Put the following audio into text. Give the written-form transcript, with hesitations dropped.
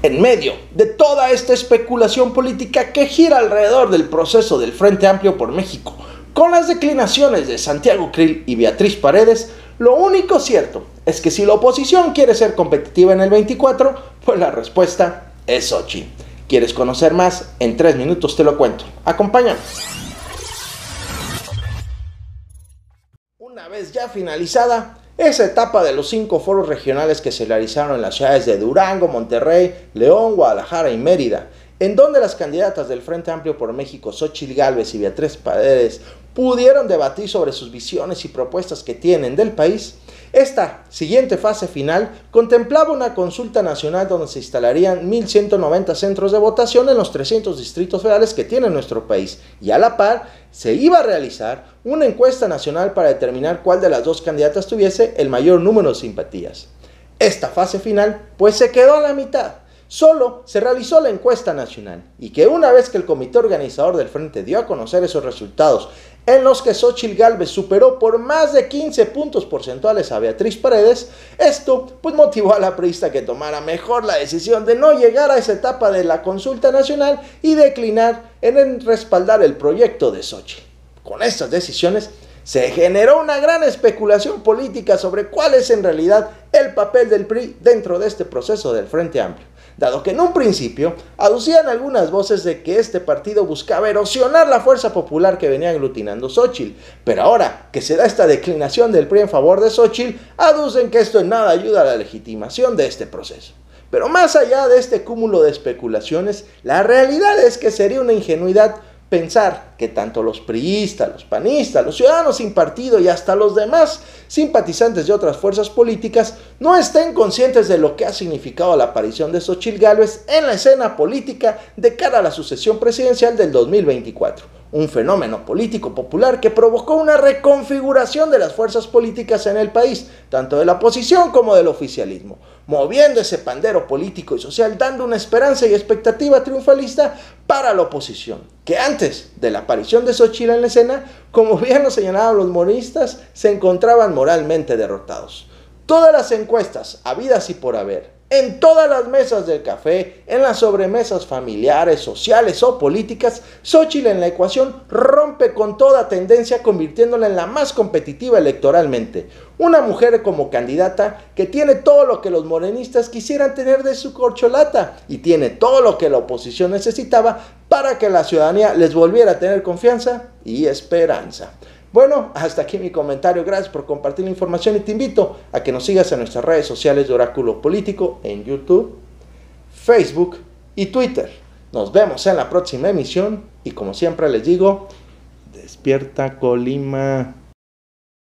En medio de toda esta especulación política que gira alrededor del proceso del Frente Amplio por México, con las declinaciones de Santiago Krill y Beatriz Paredes, lo único cierto es que si la oposición quiere ser competitiva en el 24, pues la respuesta es Xochitl. ¿Quieres conocer más? En 3 minutos te lo cuento. Acompáñame. Una vez ya finalizada esa etapa de los 5 foros regionales que se realizaron en las ciudades de Durango, Monterrey, León, Guadalajara y Mérida, en donde las candidatas del Frente Amplio por México, Xochitl Gálvez y Beatriz Paredes, pudieron debatir sobre sus visiones y propuestas que tienen del país, esta siguiente fase final contemplaba una consulta nacional donde se instalarían 1.190 centros de votación en los 300 distritos federales que tiene nuestro país, y a la par se iba a realizar una encuesta nacional para determinar cuál de las dos candidatas tuviese el mayor número de simpatías. Esta fase final pues se quedó a la mitad. Solo se realizó la encuesta nacional, y que una vez que el comité organizador del Frente dio a conocer esos resultados, en los que Xochitl Gálvez superó por más de 15 puntos porcentuales a Beatriz Paredes, esto pues motivó a la priista que tomara mejor la decisión de no llegar a esa etapa de la consulta nacional y declinar en respaldar el proyecto de Xochitl. Con estas decisiones se generó una gran especulación política sobre cuál es en realidad el papel del PRI dentro de este proceso del Frente Amplio, dado que en un principio aducían algunas voces de que este partido buscaba erosionar la fuerza popular que venía aglutinando Xochitl, pero ahora que se da esta declinación del PRI en favor de Xochitl, aducen que esto en nada ayuda a la legitimación de este proceso. Pero más allá de este cúmulo de especulaciones, la realidad es que sería una ingenuidad pensar que tanto los priistas, los panistas, los ciudadanos sin partido y hasta los demás simpatizantes de otras fuerzas políticas no estén conscientes de lo que ha significado la aparición de Xochitl Gálvez en la escena política de cara a la sucesión presidencial del 2024. Un fenómeno político popular que provocó una reconfiguración de las fuerzas políticas en el país, tanto de la oposición como del oficialismo, moviendo ese pandero político y social, dando una esperanza y expectativa triunfalista para la oposición, que antes de la aparición de Xochitl en la escena, como bien lo señalaban los morenistas, se encontraban moralmente derrotados. Todas las encuestas, habidas y por haber, en todas las mesas del café, en las sobremesas familiares, sociales o políticas, Xochitl en la ecuación rompe con toda tendencia, convirtiéndola en la más competitiva electoralmente. Una mujer como candidata que tiene todo lo que los morenistas quisieran tener de su corcholata y tiene todo lo que la oposición necesitaba para que la ciudadanía les volviera a tener confianza y esperanza. Bueno, hasta aquí mi comentario. Gracias por compartir la información y te invito a que nos sigas en nuestras redes sociales de Oráculo Político en YouTube, Facebook y Twitter. Nos vemos en la próxima emisión y como siempre les digo, despierta Colima.